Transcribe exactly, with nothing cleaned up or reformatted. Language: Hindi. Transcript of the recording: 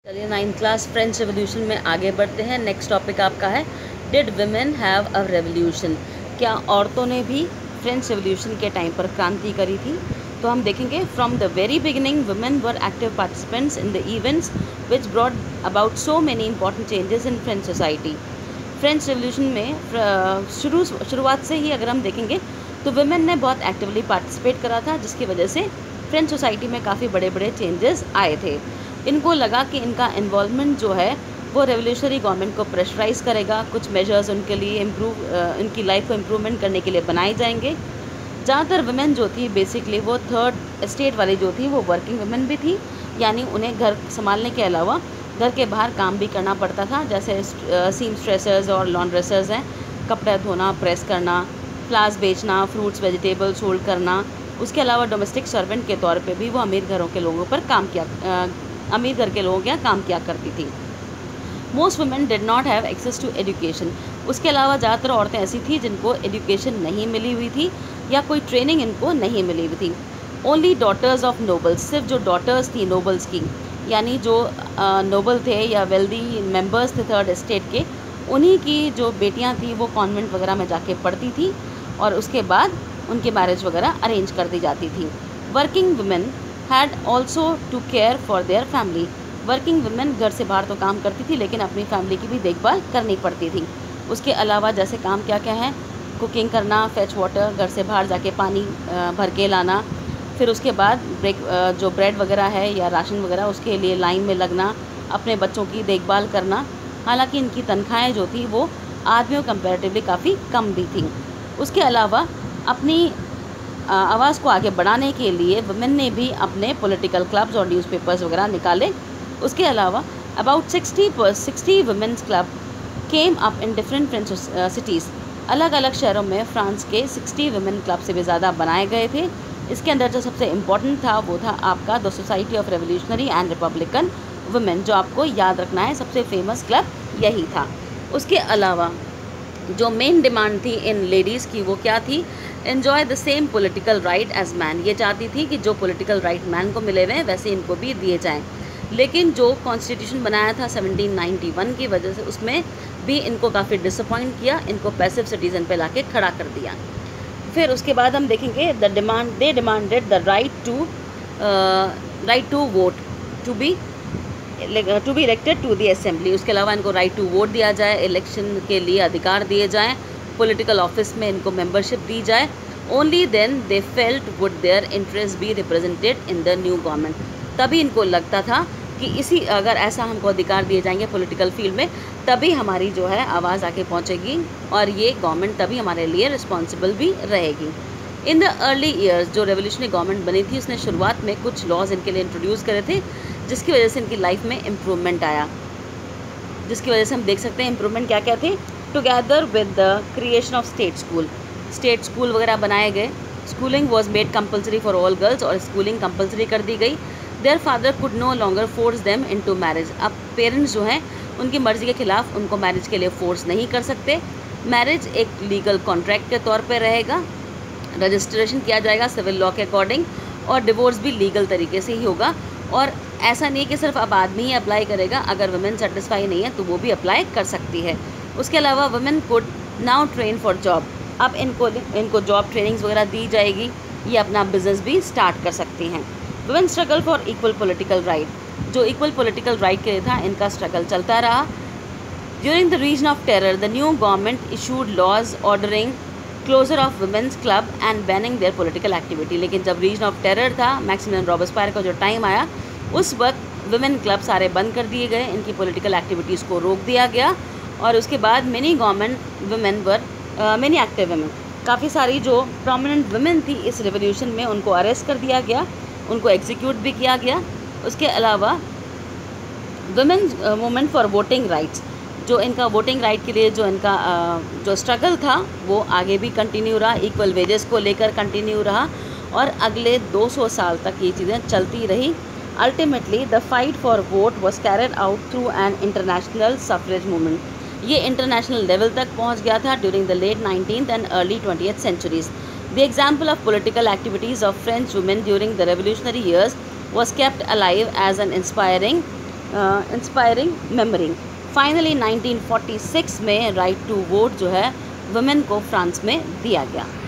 चलिए नाइन्थ क्लास फ्रेंच रेवोल्यूशन में आगे बढ़ते हैं। नेक्स्ट टॉपिक आपका है did women have a revolution. क्या औरतों ने भी फ्रेंच रेवोल्यूशन के टाइम पर क्रांति करी थी? तो हम देखेंगे from the very beginning women were active participants in the events which brought about so many important changes in French society. French revolution में शुरू शुरुआत से ही अगर हम देखेंगे तो वुमेन ने बहुत एक्टिवली पार्टिसिपेट करा था, जिसकी वजह से फ्रेंच सोसाइटी में काफ़ी बड़े बड़े चेंजेस आए थे। इनको लगा कि इनका इन्वॉल्वमेंट जो है वो रेवोल्यूशनरी गवर्नमेंट को प्रेशराइज करेगा, कुछ मेजर्स उनके लिए इम्प्रूव इनकी लाइफ को इम्प्रूवमेंट करने के लिए बनाए जाएंगे। ज़्यादातर वुमेन जो थी बेसिकली वो थर्ड स्टेट वाली जो थी वो वर्किंग वुमेन भी थी, यानी उन्हें घर संभालने के अलावा घर के बाहर काम भी करना पड़ता था, जैसे सीम स्ट्रेसर्स और लॉन्ड्रेसर्स हैं, कपड़े धोना, प्रेस करना, फ्लावर्स बेचना, फ्रूट्स वेजिटेबल्स होल्ड करना। उसके अलावा डोमेस्टिक सर्वेंट के तौर पे भी वो अमीर घरों के लोगों पर काम किया आ, अमीर घर के लोगों के यहाँ काम किया करती थी। Most women did not have access to education. उसके अलावा ज़्यादातर औरतें ऐसी थी जिनको एजुकेशन नहीं मिली हुई थी या कोई ट्रेनिंग इनको नहीं मिली हुई थी। ओनली डॉटर्स ऑफ नोबल्स, सिर्फ जो डॉटर्स थी नोबल्स की, यानी जो नोबल थे या वेल्दी मेंबर्स थे थर्ड स्टेट के, उन्हीं की जो बेटियां थी वो कॉन्वेंट वगैरह में जाके पढ़ती थी और उसके बाद उनकी मैरिज वगैरह अरेंज कर दी जाती थी। Working women had also to care for their family. Working women घर से बाहर तो काम करती थी लेकिन अपनी फैमिली की भी देखभाल करनी पड़ती थी। उसके अलावा जैसे काम क्या क्या है, कुकिंग करना, फेच वाटर, घर से बाहर जाके पानी भर के लाना, फिर उसके बाद ब्रेक जो ब्रेड वगैरह है या राशन वगैरह उसके लिए लाइन में लगना, अपने बच्चों की देखभाल करना। हालांकि इनकी तनख्वाहें जो थी वो आदमियों कंपैरेटिवली काफ़ी कम भी थी। उसके अलावा अपनी आवाज़ को आगे बढ़ाने के लिए वुमेन ने भी अपने पॉलिटिकल क्लब्स और न्यूज़पेपर्स वगैरह निकाले। उसके अलावा अबाउट सिक्सटी पर sixty women's club came up in different French cities. अलग अलग शहरों में फ्रांस के सिक्सटी वुमेन क्लब से भी ज़्यादा बनाए गए थे। इसके अंदर जो सबसे इम्पोर्टेंट था वो था आपका the Society of Revolutionary and Republican Women, जो आपको याद रखना है, सबसे फेमस क्लब यही था। उसके अलावा जो मेन डिमांड थी इन लेडीज़ की वो क्या थी, enjoy the same political right as man. ये चाहती थी कि जो पॉलिटिकल राइट मैन को मिले हुए हैं वैसे इनको भी दिए जाएं। लेकिन जो कॉन्स्टिट्यूशन बनाया था सेवनटीन नाइंटी वन की वजह से उसमें भी इनको काफ़ी डिसअपॉइंट किया, इनको पैसिव सिटीज़न पे लाके खड़ा कर दिया। फिर उसके बाद हम देखेंगे the demand they demanded the right to right to vote to be to be elected to the assembly. उसके अलावा इनको राइट टू वोट दिया जाए, इलेक्शन के लिए अधिकार दिए जाएँ, पॉलिटिकल ऑफिस में इनको मेंबरशिप दी जाए। Only then they felt would their interest be represented in the new government. तभी इनको लगता था कि इसी अगर ऐसा हमको अधिकार दिए जाएंगे पॉलिटिकल फील्ड में तभी हमारी जो है आवाज़ आके पहुंचेगी और ये गवर्नमेंट तभी हमारे लिए रिस्पॉन्सिबल भी रहेगी। इन द अर्ली ईयर्स जो रेवोल्यूशनरी गवर्नमेंट बनी थी उसने शुरुआत में कुछ लॉज इनके लिए इंट्रोड्यूस करे थे, जिसकी वजह से इनकी लाइफ में इम्प्रूवमेंट आया। जिसकी वजह से हम देख सकते हैं इम्प्रूवमेंट क्या क्या थे। Together with the creation of state school, state school वगैरह बनाए गए। Schooling was made compulsory for all girls, और स्कूलिंग कंपलसरी कर दी गई। Their father could no longer force them into marriage. अब पेरेंट्स जो हैं उनकी मर्ज़ी के खिलाफ उनको मैरिज के लिए फोर्स नहीं कर सकते। मैरिज एक लीगल कॉन्ट्रैक्ट के तौर पे रहेगा, रजिस्ट्रेशन किया जाएगा सिविल लॉ के अकॉर्डिंग, और डिवोर्स भी लीगल तरीके से ही होगा। और ऐसा नहीं कि सिर्फ अब आदमी ही अप्लाई करेगा, अगर वुमेन सेटिस्फाई नहीं है तो वो भी अप्लाई कर सकती है। उसके अलावा women could now train for job. अब इनको इनको जॉब ट्रेनिंग्स वगैरह दी जाएगी, ये अपना बिजनेस भी स्टार्ट कर सकती हैं। Women struggle for equal political right, जो इक्वल पॉलिटिकल राइट के लिए था इनका स्ट्रगल चलता रहा। During the reign of terror the new government issued laws ordering closure of women's club and banning their political activity. लेकिन जब रीजन ऑफ टेरर था, मैक्सिमिलियन रॉबेस्पायर का जो टाइम आया, उस वक्त वुमेन क्लब सारे बंद कर दिए गए, इनकी पॉलिटिकल एक्टिविटीज़ को रोक दिया गया। और उसके बाद many government women were many active women, काफ़ी सारी जो प्रोमिनेंट वुमेन थी इस रेवोल्यूशन में उनको अरेस्ट कर दिया गया, उनको एग्जीक्यूट भी किया गया। उसके अलावा women movement for voting rights, जो इनका वोटिंग राइट के लिए जो इनका uh, जो स्ट्रगल था वो आगे भी कंटिन्यू रहा, इक्वल वेजेस को लेकर कंटिन्यू रहा, और अगले दो सौ साल तक ये चीज़ें चलती रही। Ultimately the fight for vote was carried out through an international suffrage movement. ये इंटरनेशनल लेवल तक पहुंच गया था during the late nineteenth and early twentieth centuries. The example of political activities of French women during the revolutionary years was kept alive as an inspiring inspiring memory. Finally nineteen forty six में राइट टू वोट जो है वुमेन को फ्रांस में दिया गया।